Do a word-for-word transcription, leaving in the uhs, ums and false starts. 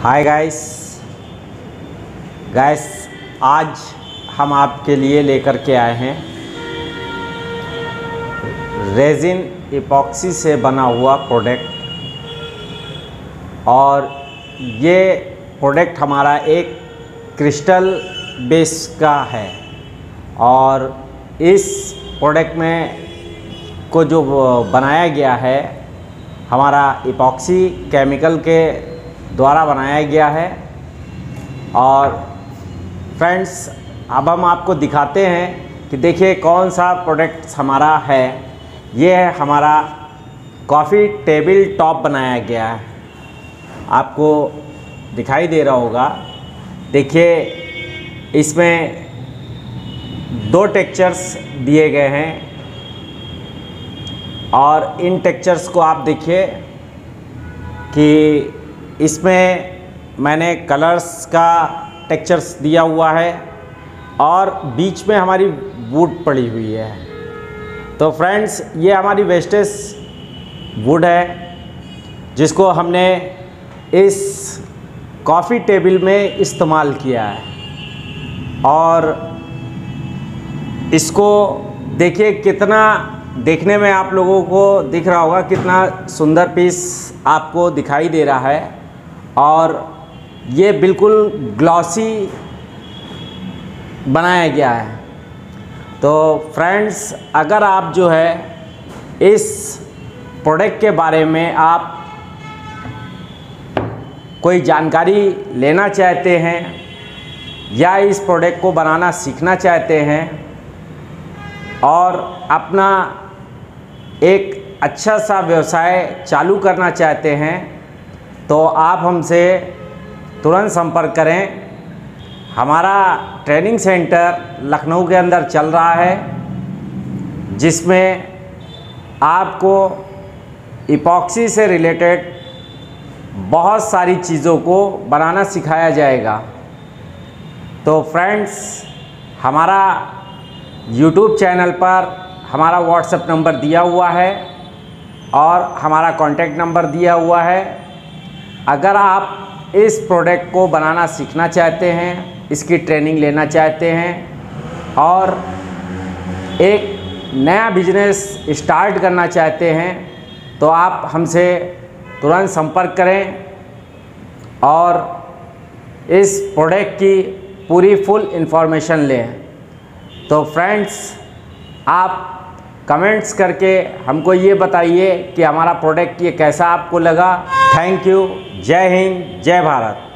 Hi guys guys आज हम आपके लिए लेकर के आए हैं रेजिन इपॉक्सी से बना हुआ प्रोडक्ट। और ये प्रोडक्ट हमारा एक क्रिस्टल बेस का है। और इस प्रोडक्ट में को जो बनाया गया है हमारा इपॉक्सी केमिकल के द्वारा बनाया गया है। और फ्रेंड्स अब हम आपको दिखाते हैं कि देखिए कौन सा प्रोडक्ट हमारा है। ये है हमारा कॉफ़ी टेबल टॉप बनाया गया है, आपको दिखाई दे रहा होगा। देखिए इसमें दो टेक्सचर्स दिए गए हैं और इन टेक्सचर्स को आप देखिए कि इसमें मैंने कलर्स का टेक्सचर्स दिया हुआ है और बीच में हमारी वुड पड़ी हुई है। तो फ्रेंड्स ये हमारी वेस्टेज वुड है जिसको हमने इस कॉफ़ी टेबल में इस्तेमाल किया है। और इसको देखिए कितना देखने में आप लोगों को दिख रहा होगा, कितना सुंदर पीस आपको दिखाई दे रहा है। और ये बिल्कुल ग्लॉसी बनाया गया है। तो फ्रेंड्स अगर आप जो है इस प्रोडक्ट के बारे में आप कोई जानकारी लेना चाहते हैं या इस प्रोडक्ट को बनाना सीखना चाहते हैं और अपना एक अच्छा सा व्यवसाय चालू करना चाहते हैं तो आप हमसे तुरंत संपर्क करें। हमारा ट्रेनिंग सेंटर लखनऊ के अंदर चल रहा है जिसमें आपको इपॉक्सी से रिलेटेड बहुत सारी चीज़ों को बनाना सिखाया जाएगा। तो फ्रेंड्स हमारा यूट्यूब चैनल पर हमारा व्हाट्सएप नंबर दिया हुआ है और हमारा कॉन्टैक्ट नंबर दिया हुआ है। अगर आप इस प्रोडक्ट को बनाना सीखना चाहते हैं, इसकी ट्रेनिंग लेना चाहते हैं और एक नया बिजनेस स्टार्ट करना चाहते हैं तो आप हमसे तुरंत संपर्क करें और इस प्रोडक्ट की पूरी फुल इंफॉर्मेशन लें। तो फ्रेंड्स आप कमेंट्स करके हमको ये बताइए कि हमारा प्रोडक्ट ये कैसा आपको लगा। Thank you. जय हिंद, जय भारत।